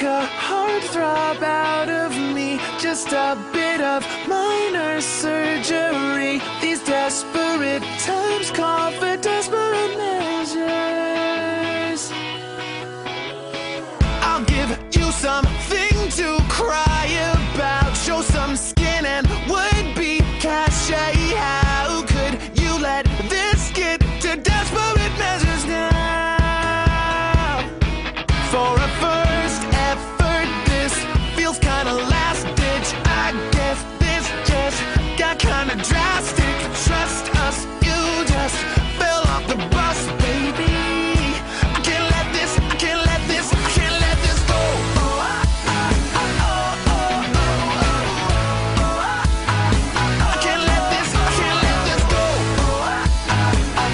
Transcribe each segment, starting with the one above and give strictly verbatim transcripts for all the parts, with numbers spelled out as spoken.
take a heartthrob out of me, just a bit of minor surgery. These desperate times call for desperate measures. I'll give you something to cry about, show some skin and would-be cachet. How could you let this get to desperate measures now? For a first effort, this feels kinda last-ditch. I guess this just got kinda drastic. Trust us, you just fell off the bus, baby. I can't let this, I can't let this, I can't let this go. I can't let this, I can't let this go. I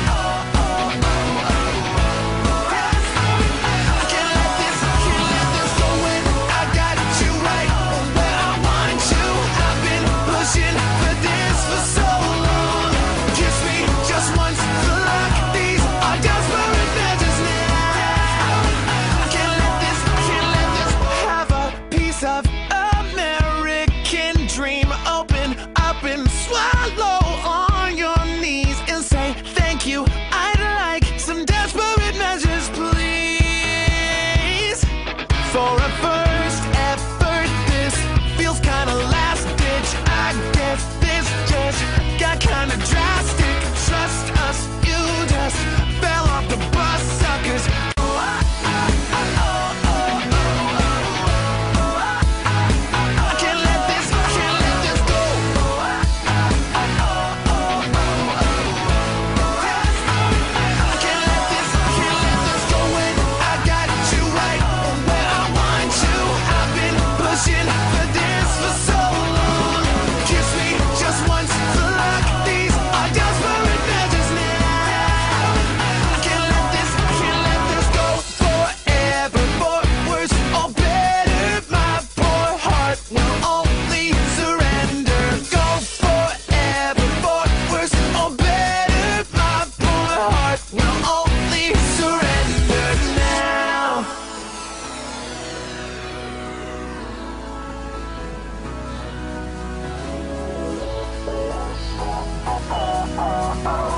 can't let this, I can't let this go. When I got you right where I want you, I've been pushing for this for so long. Kiss me just once for luck. These are desperate measures now. I can't let this, I can't let this. Have a piece of American dream. Open up and swallow on your knees and say thank you. I'd like some desperate measures, please. For a first effort, this feels kinda last-ditch. I guess this just got kinda drastic. Trust us, you just fell off the bus, suckers. I can't let this, I can't let this go. I can't let this, I can't let this go. When I got you right where I want you, I've been pushing for this for so long. Kiss me just once for luck. These are desperate measures now. I can't let this, I can't let this go. Forever, for worse or better, my poor heart will only surrender. Go forever, for worse or better, my poor heart will only surrender now. Oh,